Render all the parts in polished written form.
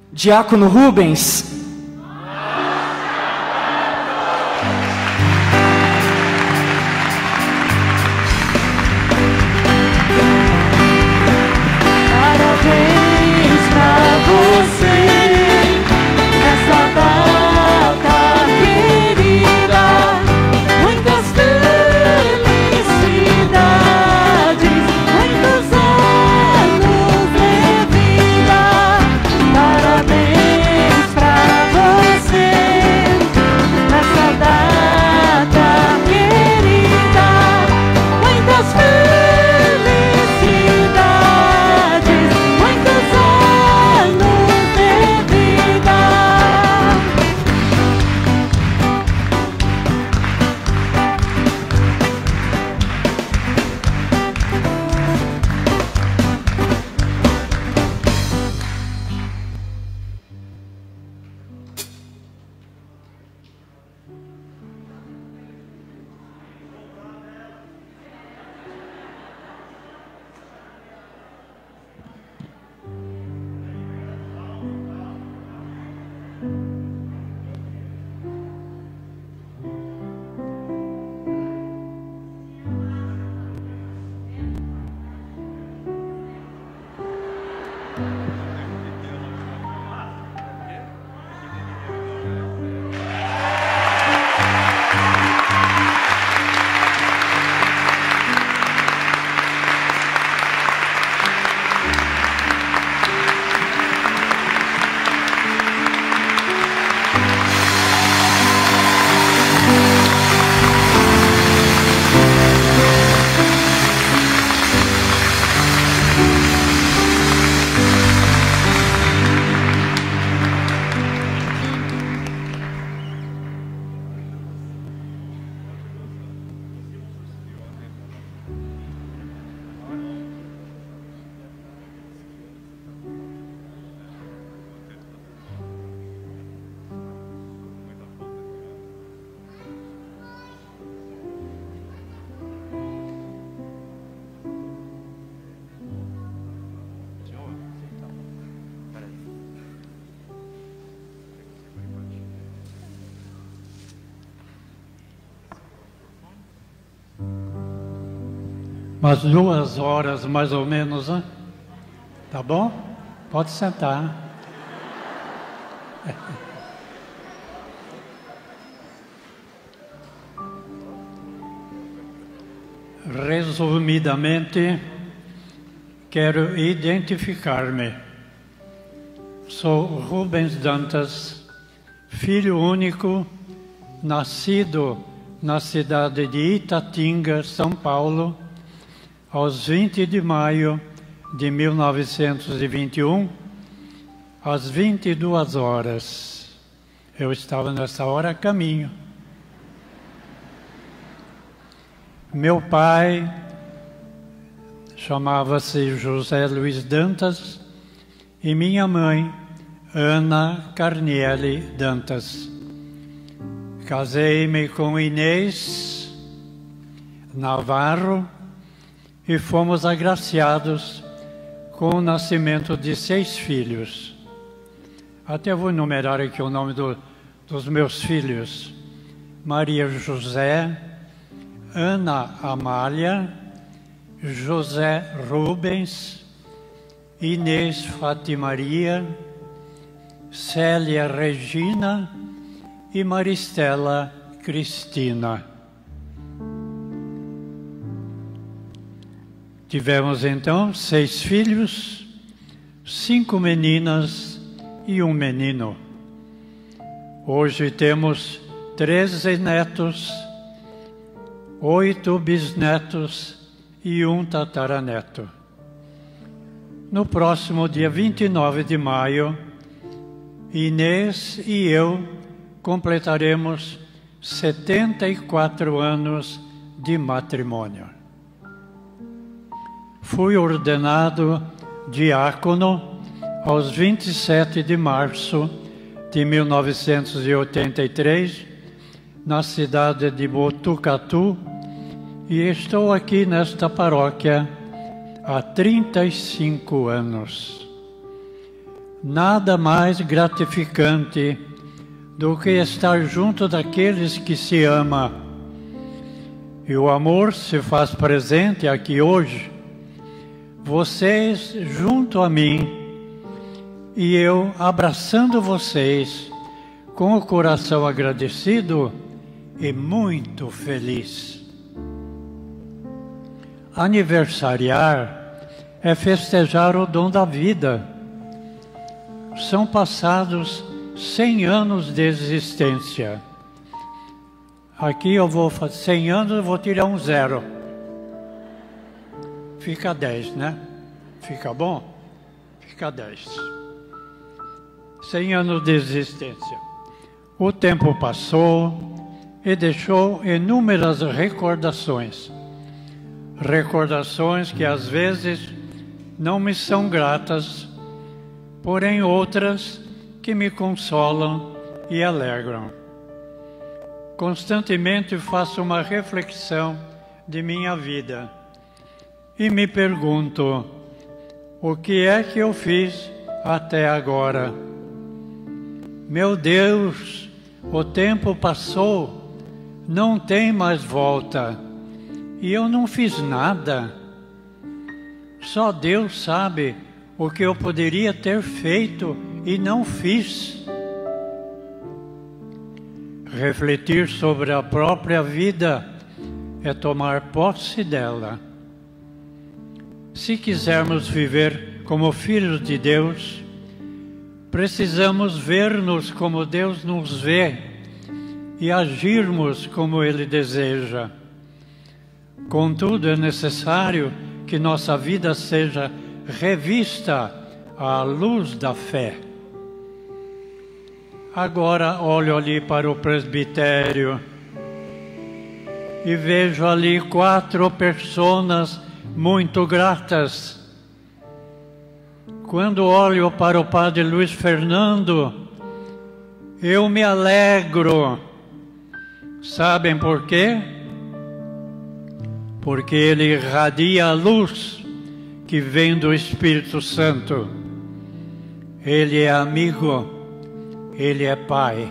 Diácono Rubens. Parabéns pra você nessa data querida. Muitas felicidades, muitos anos de vida. Parabéns pra você nessa data querida. Muitas felicidades, muitos anos de vida. Umas 2 horas mais ou menos, né? Tá bom? Pode sentar. Resumidamente, quero identificar-me. Sou Rubens Dantas, filho único, nascido na cidade de Itatinga, São Paulo, aos 20 de maio de 1921, às 22 horas. Eu estava nessa hora a caminho. Meu pai chamava-se José Luiz Dantas e minha mãe, Ana Carniele Dantas. Casei-me com Inês Navarro e fomos agraciados com o nascimento de 6 filhos. Até vou enumerar aqui o nome dos meus filhos. Maria José, Ana Amália, José Rubens, Inês Fatimaria, Célia Regina e Maristela Cristina. Tivemos então 6 filhos, 5 meninas e 1 menino. Hoje temos 13 netos, 8 bisnetos e 1 tataraneto. No próximo dia 29 de maio, Inês e eu completaremos 74 anos de matrimônio. Fui ordenado diácono aos 27 de março de 1983, na cidade de Botucatu, e estou aqui nesta paróquia há 35 anos. Nada mais gratificante do que estar junto daqueles que se ama. E o amor se faz presente aqui hoje, vocês junto a mim e eu abraçando vocês com o coração agradecido e muito feliz. Aniversariar é festejar o dom da vida. São passados 100 anos de existência. Aqui eu vou fazer 100 anos, eu vou tirar um 0. Fica 10, né? Fica bom? Fica 10. 100 anos de existência. O tempo passou e deixou inúmeras recordações. Recordações que às vezes não me são gratas, porém outras que me consolam e alegram. Constantemente faço uma reflexão de minha vida e me pergunto: o que é que eu fiz até agora? Meu Deus, o tempo passou, não tem mais volta, e eu não fiz nada. Só Deus sabe o que eu poderia ter feito e não fiz. Refletir sobre a própria vida é tomar posse dela. Se quisermos viver como filhos de Deus, precisamos ver-nos como Deus nos vê e agirmos como Ele deseja. Contudo, é necessário que nossa vida seja revista à luz da fé. Agora olho ali para o presbitério e vejo ali 4 pessoas muito gratas. Quando olho para o Padre Luiz Fernando, eu me alegro. Sabem por quê? Porque ele irradia a luz que vem do Espírito Santo. Ele é amigo, ele é pai.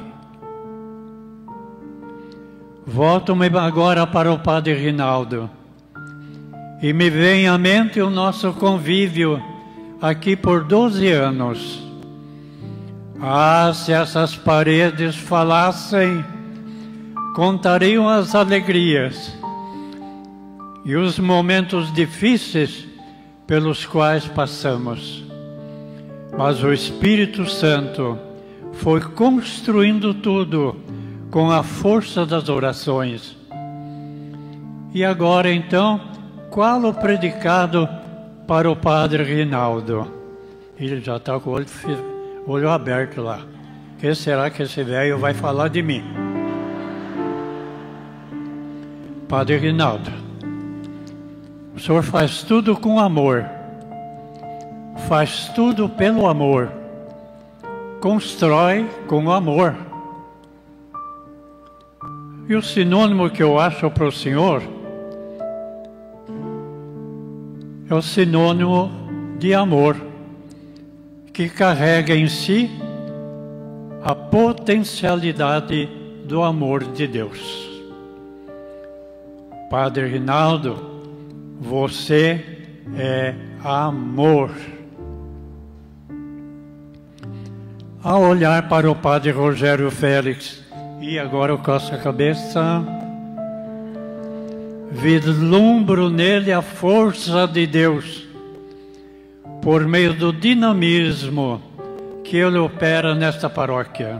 Volto-me agora para o Padre Rinaldo e me vem à mente o nosso convívio aqui por 12 anos. Ah, se essas paredes falassem, contariam as alegrias e os momentos difíceis pelos quais passamos. Mas o Espírito Santo foi construindo tudo com a força das orações. E agora então, qual o predicado para o Padre Rinaldo? Ele já está com o olho aberto lá. O que será que esse velho vai falar de mim? Padre Rinaldo, o senhor faz tudo com amor, faz tudo pelo amor, constrói com amor. E o sinônimo que eu acho para o senhor é o sinônimo de amor, que carrega em si a potencialidade do amor de Deus. Padre Rinaldo, você é amor. Ao olhar para o Padre Rogério Félix, e agora eu coço a cabeça, vislumbro nele a força de Deus, por meio do dinamismo que ele opera nesta paróquia.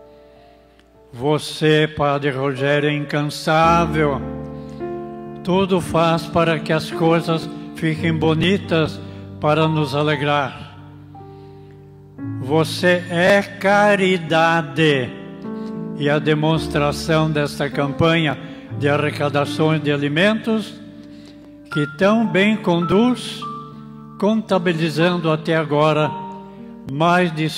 Você, Padre Rogério, é incansável. Tudo faz para que as coisas fiquem bonitas, para nos alegrar. Você é caridade. E a demonstração desta campanha de arrecadações de alimentos, que tão bem conduz, contabilizando até agora mais de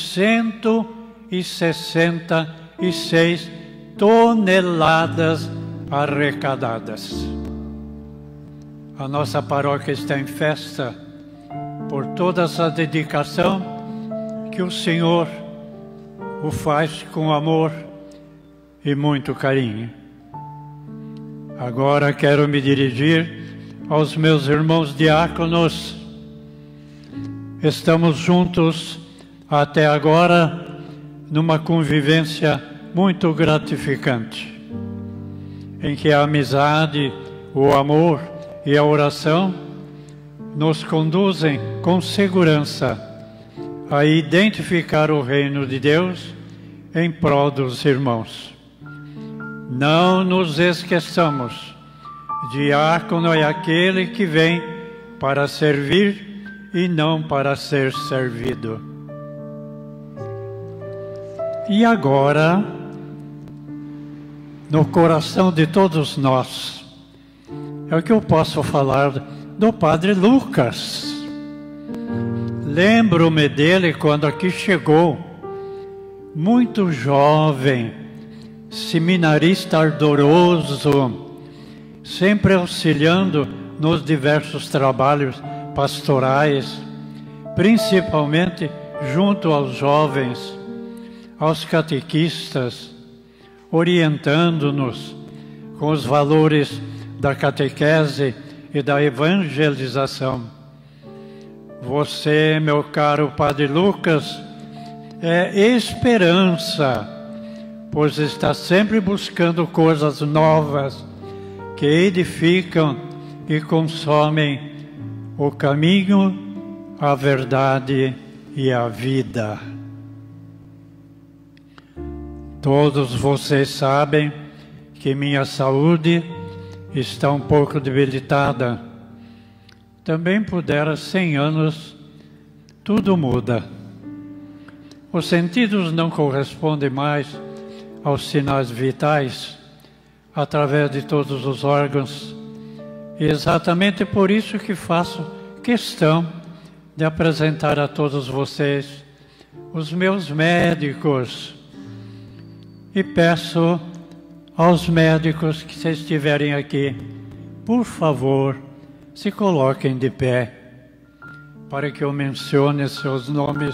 166 toneladas arrecadadas. A nossa paróquia está em festa por toda essa dedicação que que o Senhor o faz com amor e muito carinho. Agora quero me dirigir aos meus irmãos diáconos. Estamos juntos até agora numa convivência muito gratificante, em que a amizade, o amor e a oração nos conduzem com segurança a identificar o reino de Deus em prol dos irmãos. Não nos esqueçamos, diácono é aquele que vem para servir e não para ser servido. E agora, no coração de todos nós, é o que eu posso falar do Padre Lucas. Lembro-me dele quando aqui chegou, muito jovem, seminarista ardoroso, sempre auxiliando nos diversos trabalhos pastorais, principalmente junto aos jovens, aos catequistas, orientando-nos com os valores da catequese e da evangelização. Você, meu caro Padre Lucas, é esperança, pois está sempre buscando coisas novas que edificam e consomem o caminho, a verdade e a vida. Todos vocês sabem que minha saúde está um pouco debilitada. Também pudera 100 anos, tudo muda. Os sentidos não correspondem mais aos sinais vitais através de todos os órgãos. E exatamente por isso que faço questão de apresentar a todos vocês os meus médicos. E peço aos médicos que se estiverem aqui, por favor, se coloquem de pé para que eu mencione seus nomes.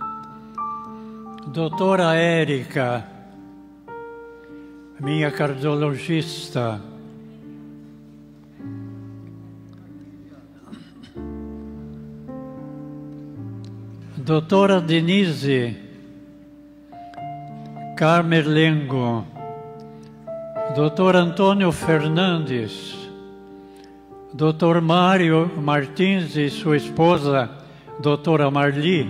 Doutora Érica, minha cardiologista. Doutora Denise Carmerlengo, Dr. Antônio Fernandes, Dr. Mário Martins e sua esposa, Doutora Marli.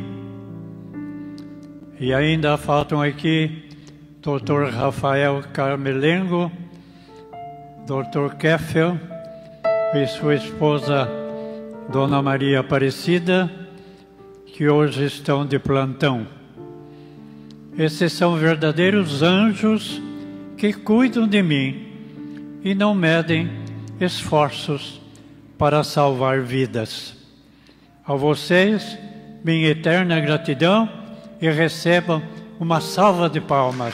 E ainda faltam aqui Dr. Rafael Carmelengo, Dr. Keffel e sua esposa, Dona Maria Aparecida, que hoje estão de plantão. Esses são verdadeiros anjos que cuidam de mim e não medem esforços para salvar vidas. A vocês, minha eterna gratidão e recebam uma salva de palmas.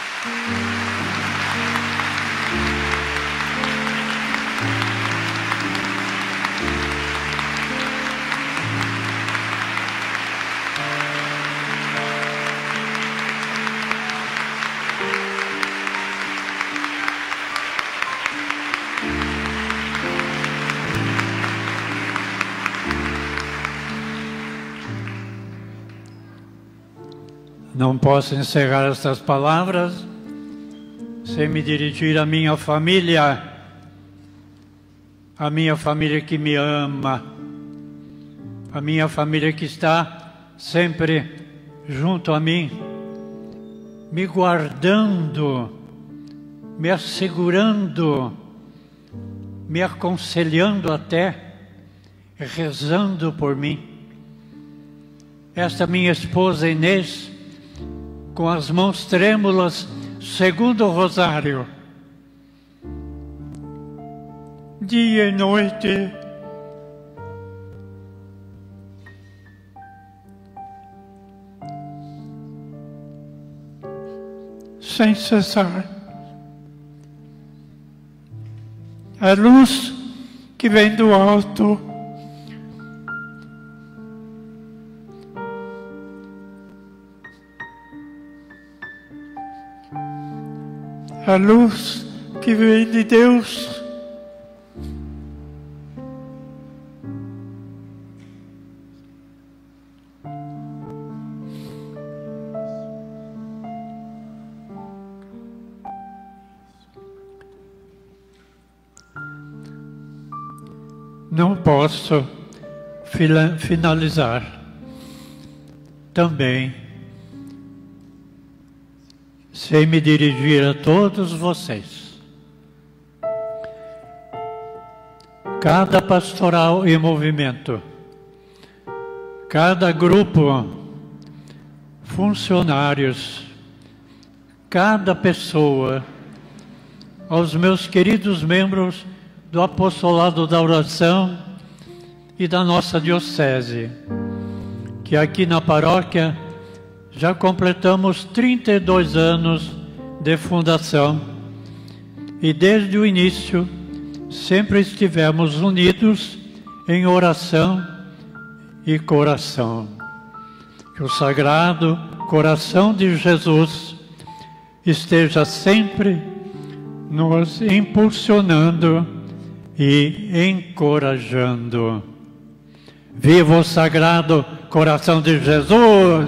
Não posso encerrar estas palavras sem me dirigir à minha família que me ama, a minha família que está sempre junto a mim, me guardando, me assegurando, me aconselhando até, rezando por mim. Esta minha esposa Inês, com as mãos trêmulas, segundo o rosário, dia e noite, sem cessar. A luz que vem do alto, a luz que vem de Deus. Não posso finalizar também sem me dirigir a todos vocês. Cada pastoral e movimento, cada grupo, funcionários, cada pessoa, aos meus queridos membros do Apostolado da Oração e da nossa Diocese, que aqui na paróquia já completamos 32 anos de fundação e desde o início sempre estivemos unidos em oração e coração. Que o Sagrado Coração de Jesus esteja sempre nos impulsionando e encorajando. Viva o Sagrado Coração de Jesus!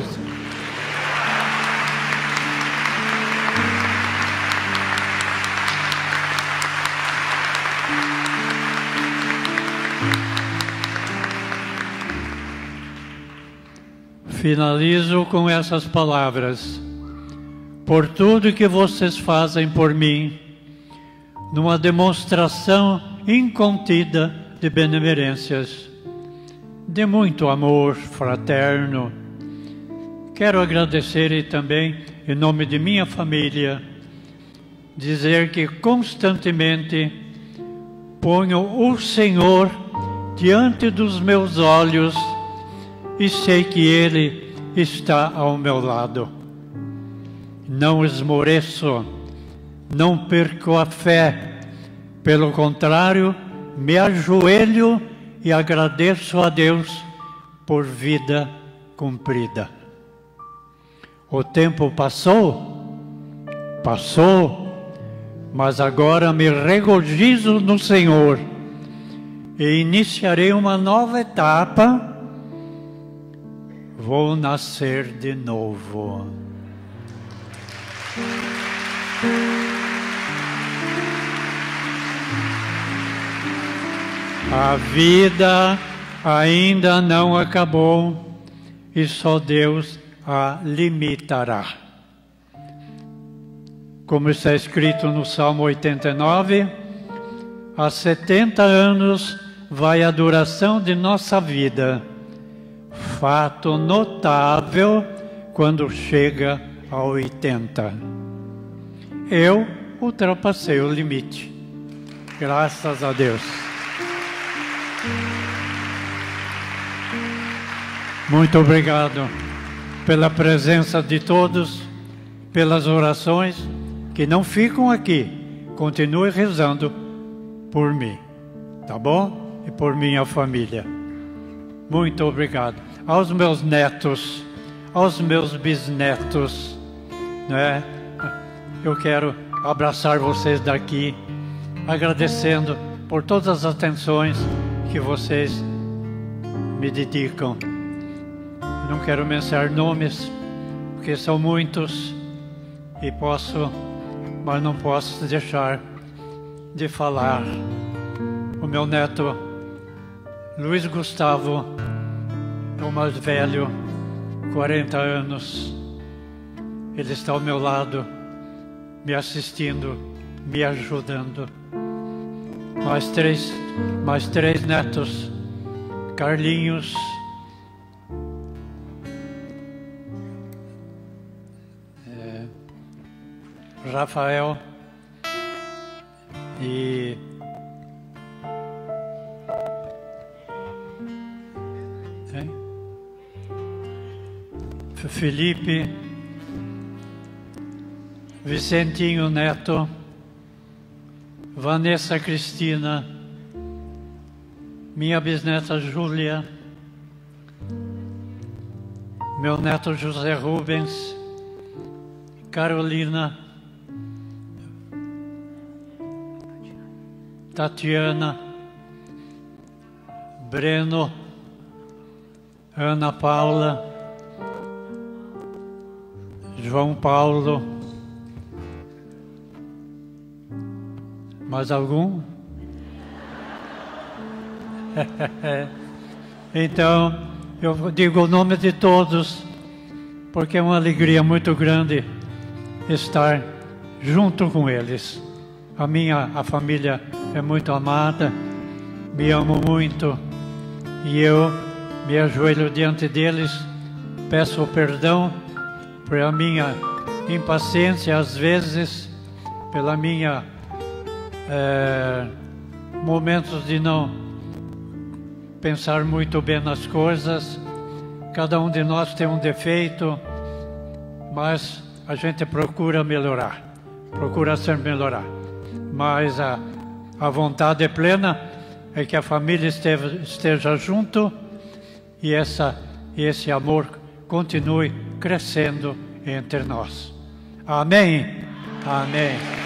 Finalizo com essas palavras. Por tudo que vocês fazem por mim, numa demonstração incontida de benemerências, de muito amor fraterno, quero agradecer e também, em nome de minha família, dizer que constantemente ponho o Senhor diante dos meus olhos e sei que Ele está ao meu lado. Não esmoreço, não perco a fé. Pelo contrário, me ajoelho e agradeço a Deus por vida cumprida. O tempo passou, mas agora me regozijo no Senhor e iniciarei uma nova etapa. Vou nascer de novo. A vida ainda não acabou e só Deus a limitará. Como está escrito no Salmo 89, há 70 anos vai a duração de nossa vida. Fato notável quando chega a 80. Eu ultrapassei o limite. Graças a Deus. Muito obrigado pela presença de todos, pelas orações que não ficam aqui. Continue rezando por mim, tá bom? E por minha família. Muito obrigado. Aos meus netos, aos meus bisnetos, né? Eu quero abraçar vocês daqui, agradecendo por todas as atenções que vocês me dedicam. Não quero mencionar nomes, porque são muitos, mas não posso deixar de falar. O meu neto Luiz Gustavo é o mais velho, 40 anos. Ele está ao meu lado, me assistindo, me ajudando. Mais três netos, Carlinhos, Rafael e Felipe, Vicentinho Neto, Vanessa Cristina, minha bisneta Júlia, meu neto José Rubens, Carolina, Tatiana, Breno, Ana Paula, João Paulo. Mais algum? Então, eu digo o nome de todos, porque é uma alegria muito grande estar junto com eles. A família é muito amada, me amo muito, e eu me ajoelho diante deles, peço perdão por a minha impaciência às vezes, pela minha momentos de não pensar muito bem nas coisas. Cada um de nós tem um defeito, mas a gente procura melhorar, procura sempre melhorar. Mas a vontade plena é que a família esteja junto e esse amor continue crescendo entre nós. Amém? Amém.